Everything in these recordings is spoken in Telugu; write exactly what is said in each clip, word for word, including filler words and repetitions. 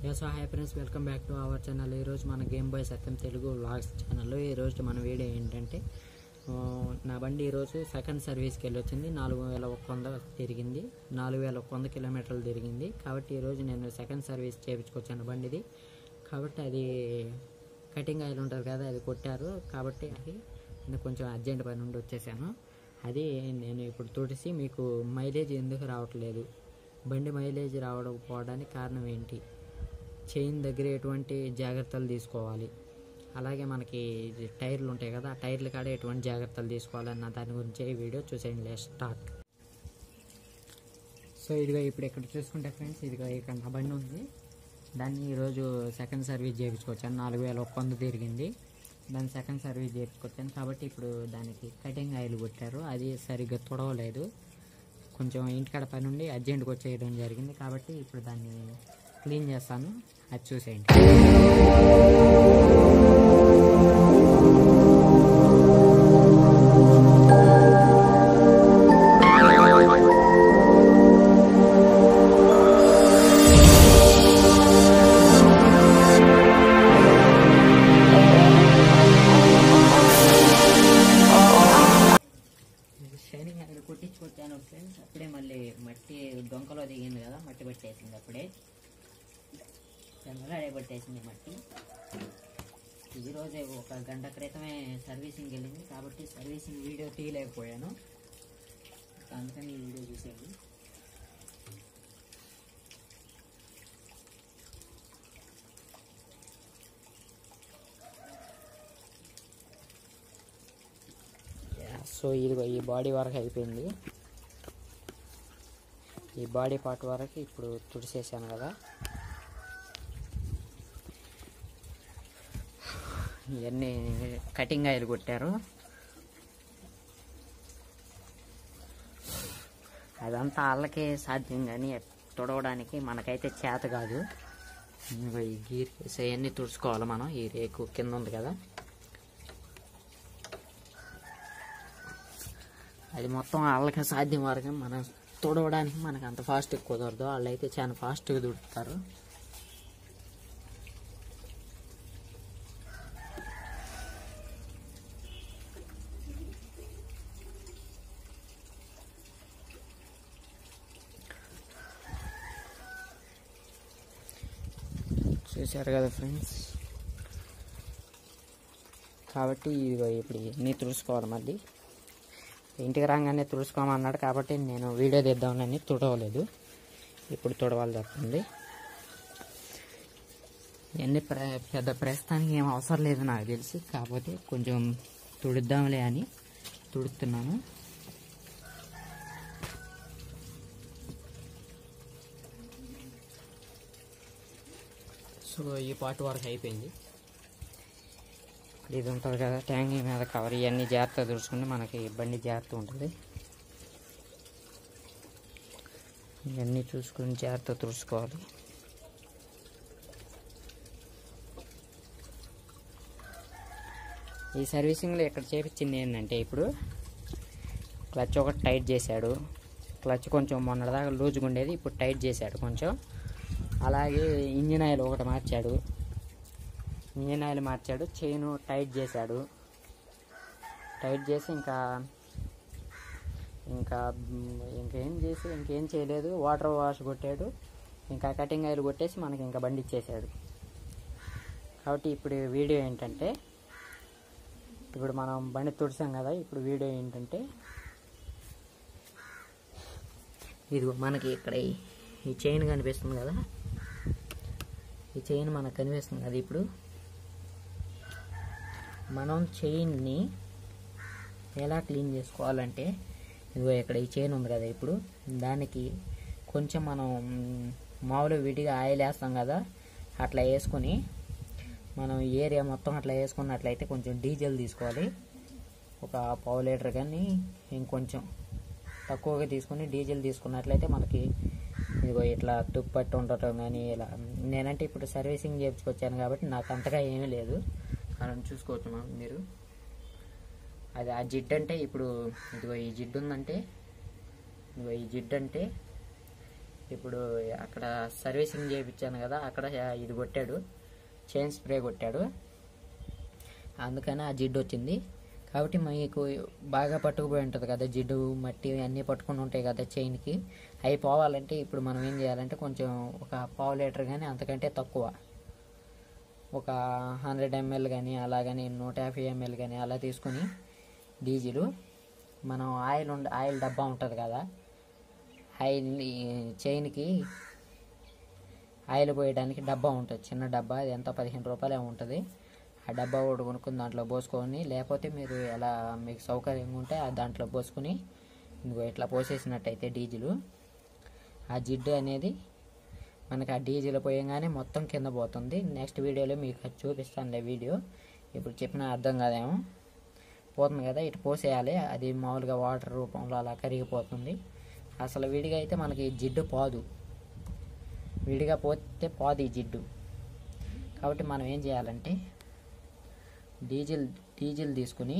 Yes, so hi friends, welcome back to our channel. ఈ రోజు మన game boy Satyam Telugu vlogs ఛానల్లో ఈ రోజు మన వీడియో ఏంటంటే నా బండి ఈ రోజు సెకండ్ సర్వీస్కి వెళ్ళి వచ్చింది. నాలుగు వేల ఒక వంద తిరిగింది, నాలుగు వేల ఒక వంద కిలోమీటర్లు తిరిగింది. కాబట్టి ఈరోజు నేను సెకండ్ సర్వీస్ చేయించుకొచ్చాను బండిది. కాబట్టి అది కటింగ్ ఆయిల్ ఉంటుంది కదా, అది కొట్టారు. కాబట్టి అది నేను కొంచెం అర్జెంట్ పని నుండి వచ్చేసాను. అది నేను ఇప్పుడు తుడిసి మీకు మైలేజ్ ఎందుకు రావట్లేదు, బండి మైలేజ్ రావకపోవడానికి కారణం ఏంటి, చైన్ దగ్గర ఎటువంటి జాగ్రత్తలు తీసుకోవాలి, అలాగే మనకి టైర్లు ఉంటాయి కదా, ఆ టైర్లు కాడ ఎటువంటి జాగ్రత్తలు తీసుకోవాలన్న దాని గురించి ఈ వీడియో చూసేయండి. Let's start. సో ఇదిగో ఇప్పుడు ఇక్కడ చూసుకుంటే ఫ్రెండ్స్, ఇదిగో ఇక్కడ నా బండి ఉంది. దాన్ని ఈరోజు సెకండ్ సర్వీస్ చేయించుకొచ్చాను. నాలుగు వేల ఒక్క వంద తిరిగింది. దాన్ని సెకండ్ సర్వీస్ చేయించుకొచ్చాను. కాబట్టి ఇప్పుడు దానికి కటింగ్ ఆయిల్ కొట్టారు, అది సరిగ్గా తొడవలేదు. కొంచెం ఇంటికాడ పని ఉండి అర్జెంట్గా వచ్చేయడం జరిగింది. కాబట్టి ఇప్పుడు దాన్ని క్లీన్ చేస్తాను, అది చూసేయండి. షైనింగ్ అక్కడ కొట్టించుకొచ్చాను ఫ్రెండ్స్. అప్పుడే మళ్ళీ మట్టి డొంకలో దిగింది కదా, మట్టి పట్టేసింది. అప్పుడే చెంగలాడే పట్టేసింది మట్టి. ఈరోజే ఒక గంట క్రితమే సర్వీసింగ్ వెళ్ళింది. కాబట్టి సర్వీసింగ్ వీడియో తీయలేకపోయాను, అందుకని ఈ వీడియో చూసేయండి. సో ఇది ఈ బాడీ వరకు అయిపోయింది. ఈ బాడీ పార్ట్ వరకు ఇప్పుడు తుడిసేసాను కదా. ఇవన్నీ కటింగ్ ఆయిల్ కొట్టారు. అదంతా వాళ్ళకే సాధ్యం, కానీ తుడవడానికి మనకైతే చేత కాదు. ఈ గీర్ అవన్నీ తుడుచుకోవాలి మనం. ఈ రేకు కింద ఉంది కదా, అది మొత్తం వాళ్ళకి సాధ్యం వరకు మనం తుడవడానికి మనకు అంత ఫాస్ట్గా కుదరదు. వాళ్ళు అయితే చాలా ఫాస్ట్గా తుడుతారు. చూశారు కదా ఫ్రెండ్స్. కాబట్టి ఇప్పుడు ఇవన్నీ తుడుచుకోవాలి. మళ్ళీ ఇంటికి రాగానే తుడుచుకోమన్నాడు, కాబట్టి నేను వీడియో తీద్దామని తుడవలేదు. ఇప్పుడు తుడవాలి తప్పండి. ఇవన్నీ ప్ర పెద్ద ప్రస్తుతానికి ఏం అవసరం లేదు నాకు తెలిసి, కాకపోతే కొంచెం తుడిద్దాంలే అని తుడుతున్నాను. సో ఈ పార్ట్ వరకు అయిపోయింది. ఇది ఉంటుంది కదా ట్యాంక్ మీద కవర్, ఇవన్నీ జాగ్రత్తగా తుడుచుకుంటే మనకి బండి జాగ్రత్త ఉంటుంది. ఇవన్నీ చూసుకుని జాగ్రత్తగా తుడుచుకోవాలి. ఈ సర్వీసింగ్లో ఇక్కడ చేపించింది ఏంటంటే, ఇప్పుడు క్లచ్ ఒకటి టైట్ చేశాడు. క్లచ్ కొంచెం మొన్నటిదాకా లూజ్గా ఉండేది, ఇప్పుడు టైట్ చేశాడు కొంచెం. అలాగే ఇంజిన్ ఆయిల్ ఒకటి మార్చాడు, ఇంజిన్ ఆయిల్ మార్చాడు. చైన్ టైట్ చేశాడు. టైట్ చేసి ఇంకా ఇంకా ఇంకేం చేసి ఇంకేం చేయలేదు. వాటర్ వాష్ కొట్టాడు, ఇంకా కటింగ్ ఆయిల్ కొట్టేసి మనకి ఇంకా బండి ఇచ్చేసాడు. కాబట్టి ఇప్పుడు వీడియో ఏంటంటే, ఇప్పుడు మనం బండి తుడిసాం కదా, ఇప్పుడు వీడియో ఏంటంటే, ఇది మనకి ఇక్కడ ఈ చైన్ కనిపిస్తుంది కదా, ఈ చైన్ మనకు కనిపిస్తుంది కదా. ఇప్పుడు మనం చైన్ని ఎలా క్లీన్ చేసుకోవాలంటే, ఇదిగో ఇక్కడ ఈ చైన్ ఉంది కదా, ఇప్పుడు దానికి కొంచెం మనం మామూలుగా విడిగా ఆయిల్ వేస్తాం కదా, అట్లా వేసుకొని మనం ఏరియా మొత్తం అట్లా వేసుకున్నట్లయితే కొంచెం డీజిల్ తీసుకోవాలి. ఒక పావు లీటర్ కానీ ఇంకొంచెం తక్కువగా తీసుకొని డీజిల్ తీసుకున్నట్లయితే మనకి ఇదిగో ఇట్లా తుప్పట్టు ఉండటం కానీ ఇలా. నేనంటే ఇప్పుడు సర్వీసింగ్ చేయించుకొచ్చాను కాబట్టి నాకు అంతగా ఏమీ లేదు, మనం చూసుకోవచ్చు మనం మీరు. అది ఆ జిడ్ అంటే ఇప్పుడు ఇదిగో ఈ జిడ్ ఉందంటే, ఇదిగో ఈ జిడ్ అంటే ఇప్పుడు అక్కడ సర్వీసింగ్ చేయించాను కదా, అక్కడ ఇది కొట్టాడు, చైన్ స్ప్రే కొట్టాడు, అందుకని ఆ జిడ్డు వచ్చింది. కాబట్టి మీకు బాగా పట్టుకుపోయి ఉంటుంది కదా జిడ్డు, మట్టి అన్నీ పట్టుకుని ఉంటాయి కదా చైన్కి, అవి పోవాలంటే ఇప్పుడు మనం ఏం చేయాలంటే కొంచెం ఒక పావు లీటర్ కానీ అంతకంటే తక్కువ, ఒక హండ్రెడ్ ఎంఎల్ కానీ అలాగని నూట యాభై ఎంఎల్ కానీ అలా తీసుకుని డీజిల్, మనం ఆయిల్ ఉండ ఆయిల్ డబ్బా ఉంటుంది కదా, ఆయిల్ చైన్కి ఆయిల్ పోయడానికి డబ్బా ఉంటుంది, చిన్న డబ్బా, అది ఎంత పదిహేను రూపాయలు ఉంటుంది. ఆ డబ్బా ఒకటి కొనుక్కుని దాంట్లో పోసుకొని, లేకపోతే మీరు ఎలా మీకు సౌకర్యంగా ఉంటే ఆ దాంట్లో పోసుకుని ఇంకో ఇట్లా పోసేసినట్టయితే డీజిల్, ఆ జిడ్డు అనేది మనకి ఆ డీజిల్ పోయంగానే మొత్తం కింద పోతుంది. నెక్స్ట్ వీడియోలో మీకు అది చూపిస్తానులే వీడియో, ఇప్పుడు చెప్పిన అర్థం కాదేమో, పోతుంది కదా ఇటు పోసేయాలి, అది మామూలుగా వాటర్ రూపంలో అలా కరిగిపోతుంది. అసలు విడిగా అయితే మనకి జిడ్డు పోదు, విడిగా పోతే పోదు ఈ జిడ్డు. కాబట్టి మనం ఏం చేయాలంటే డీజిల్ డీజిల్ తీసుకుని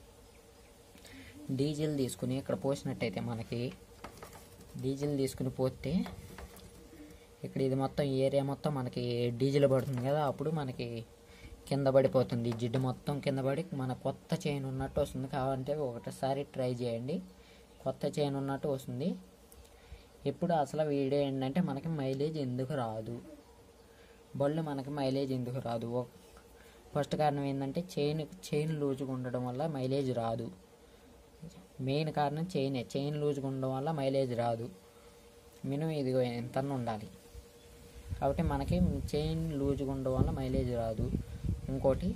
డీజిల్ తీసుకుని ఇక్కడ పోసినట్టయితే మనకి డీజిల్ తీసుకుని పోతే ఇక్కడ ఇది మొత్తం ఏరియా మొత్తం మనకి డీజిల్ పడుతుంది కదా, అప్పుడు మనకి కింద పడిపోతుంది జిడ్డు మొత్తం కింద పడి మన కొత్త చైన్ ఉన్నట్టు వస్తుంది. కావాలంటే ఒకటిసారి ట్రై చేయండి, కొత్త చైన్ ఉన్నట్టు వస్తుంది. ఇప్పుడు అసలు వీడియో ఏంటంటే మనకి మైలేజ్ ఎందుకు రాదు, బళ్ళు మనకి మైలేజ్ ఎందుకు రాదు, ఫస్ట్ కారణం ఏంటంటే చైన్ చైన్ లూజ్గా ఉండడం వల్ల మైలేజ్ రాదు. మెయిన్ కారణం చైనే, చైన్ లూజ్గా ఉండడం వల్ల మైలేజ్ రాదు. మినిమం ఇదిగో ఎంత ఉండాలి, కాబట్టి మనకి చైన్ లూజ్గా ఉండడం వల్ల మైలేజ్ రాదు. ఇంకోటి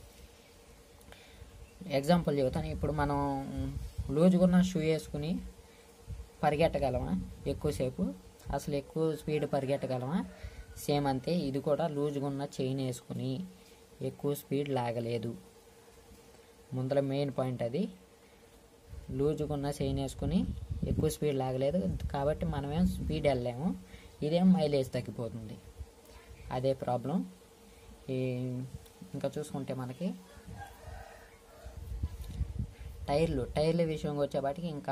ఎగ్జాంపుల్ చెబుతాను, ఇప్పుడు మనం లూజ్గా ఉన్న షూ వేసుకుని పరిగెట్టగలమా ఎక్కువసేపు, అసలు ఎక్కువ స్పీడ్ పరిగెట్టగలమా? సేమ్ అంతే, ఇది కూడా లూజ్గా ఉన్న చైన్ వేసుకుని ఎక్కువ స్పీడ్ లాగలేదు. ముందర మెయిన్ పాయింట్ అది, లూజ్గా ఉన్న చైన్ వేసుకుని ఎక్కువ స్పీడ్ లాగలేదు, కాబట్టి మనమేం స్పీడ్ వెళ్ళలేము, ఇదేం మైలేజ్ తగ్గిపోతుంది, అదే ప్రాబ్లం. ఈ ఇంకా చూసుకుంటే మనకి టైర్లు టైర్ల విషయంకి వచ్చేపాటికి ఇంకా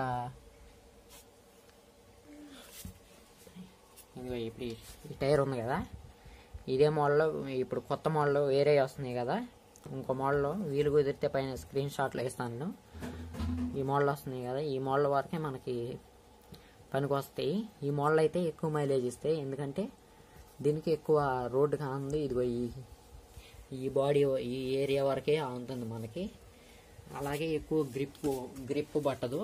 ఇదిగో ఇప్పుడు ఈ టైర్ ఉంది కదా, ఇదే మోడల్లో ఇప్పుడు కొత్త మోడల్ వేరే వస్తున్నాయి కదా, ఇంకో మోడల్లో వీలు కుదిరితే పైన స్క్రీన్ షాట్లో ఇస్తాను. ఈ మోడల్ వస్తున్నాయి కదా, ఈ మోడల్ వరకే మనకి పనికి వస్తాయి. ఈ మోడల్ అయితే ఎక్కువ మైలేజ్ ఇస్తాయి, ఎందుకంటే దీనికి ఎక్కువ రోడ్డు కానుంది. ఇదిగో ఈ ఈ బాడీ ఈ ఏరియా వరకే ఉంటుంది మనకి, అలాగే ఎక్కువ గ్రిప్ గ్రిప్ పట్టదు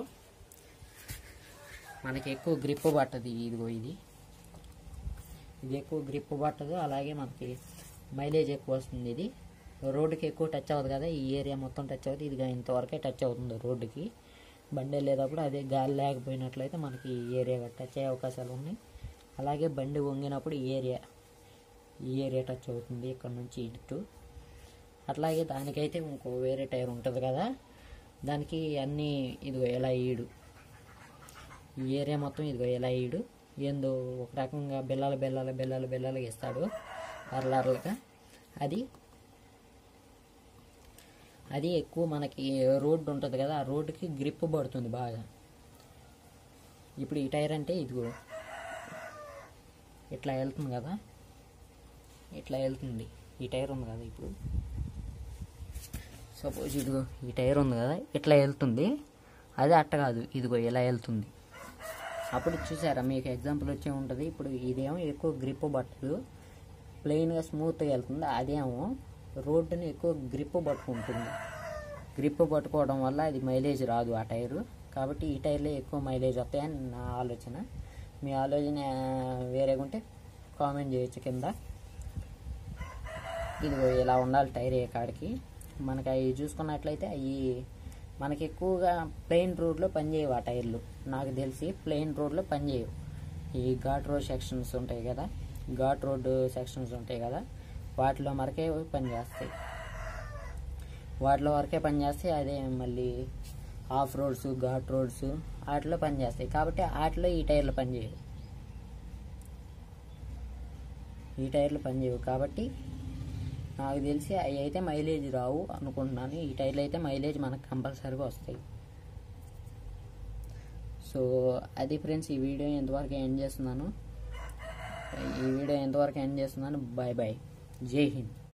మనకి, ఎక్కువ గ్రిప్ పట్టదు. ఇదిగో ఇది ఇది ఎక్కువ గ్రిప్ పట్టదు, అలాగే మనకి మైలేజ్ ఎక్కువ వస్తుంది. ఇది రోడ్డుకి ఎక్కువ టచ్ అవ్వదు కదా, ఈ ఏరియా మొత్తం టచ్ అవుతుంది, ఇది ఇంతవరకే టచ్ అవుతుంది రోడ్డుకి. బండి వెళ్ళేటప్పుడు అదే గాలి లేకపోయినట్లయితే మనకి ఈ ఏరియా టచ్ అయ్యే అవకాశాలు ఉన్నాయి. అలాగే బండి వంగినప్పుడు ఈ ఏరియా ఈ ఏరియా టచ్ అవుతుంది ఇక్కడ నుంచి ఇటు. అట్లాగే దానికైతే ఇంకో వేరే టైర్ ఉంటుంది కదా, దానికి అన్నీ ఇదిగో ఎలా ఈడు, ఈ ఏరియా మొత్తం ఇదిగో ఎలా ఈడు ఏందో ఒక రకంగా బెల్లాలు బెల్లాలు బెల్లాలు బెల్లాలు ఇస్తాడు అర్లర్లుగా. అది అది ఎక్కువ మనకి రోడ్డు ఉంటుంది కదా, ఆ రోడ్డుకి గ్రిప్ పడుతుంది బాగా. ఇప్పుడు ఈ టైర్ అంటే ఇదిగో ఇట్లా వెళ్తుంది కదా, ఇట్లా వెళ్తుంది ఈ టైర్ ఉంది కదా, ఇప్పుడు సపోజ్ ఇదిగో ఈ టైర్ ఉంది కదా, ఇట్లా వెళ్తుంది, అది అట్ట కాదు, ఇదిగో ఇలా వెళ్తుంది. అప్పుడు చూసారా మీకు ఎగ్జాంపుల్ వచ్చే ఉంటుంది. ఇప్పుడు ఇదేమో ఎక్కువ గ్రిప్ పట్టదు, ప్లెయిన్గా స్మూత్గా వెళ్తుంది, అదేమో రోడ్డుని ఎక్కువ గ్రిప్ పట్టుకుంటుంది. గ్రిప్ పట్టుకోవడం వల్ల అది మైలేజ్ రాదు ఆ టైరు. కాబట్టి ఈ టైర్లే ఎక్కువ మైలేజ్ వస్తాయని నా ఆలోచన. మీ ఆలోచన వేరేగా ఉంటే కామెంట్ చేయొచ్చు కింద. ఇదిగో ఇలా ఉండాలి టైర్ ఏ కాడికి. మనకి అవి చూసుకున్నట్లయితే అవి మనకి ఎక్కువగా ప్లెయిన్ రోడ్లో పనిచేయవు ఆ టైర్లు, నాకు తెలిసి ప్లెయిన్ రోడ్లో పనిచేయవు. ఈ ఘాట్ రోడ్ సెక్షన్స్ ఉంటాయి కదా, ఘాట్ రోడ్ సెక్షన్స్ ఉంటాయి కదా, వాటిలో వరకే పనిచేస్తాయి, వాటిలో వరకే పనిచేస్తాయి. అదే మళ్ళీ ఆఫ్ రోడ్స్ ఘాట్ రోడ్స్ వాటిలో పనిచేస్తాయి. కాబట్టి వాటిలో ఈ టైర్లు పనిచేయవు, ఈ టైర్లు పనిచేయవు. కాబట్టి నాకు తెలిసి అవి అయితే మైలేజ్ రావు అనుకుంటున్నాను. ఈ టైర్లు అయితే మైలేజ్ మనకు కంపల్సరీగా వస్తాయి. సో అది ఫ్రెండ్స్, ఈ వీడియో ఎంతవరకు ఎండ్ చేస్తున్నాను. ఈ వీడియో ఎంతవరకు ఎండ్ చేస్తున్నాను. బాయ్ బాయ్, జై హింద్.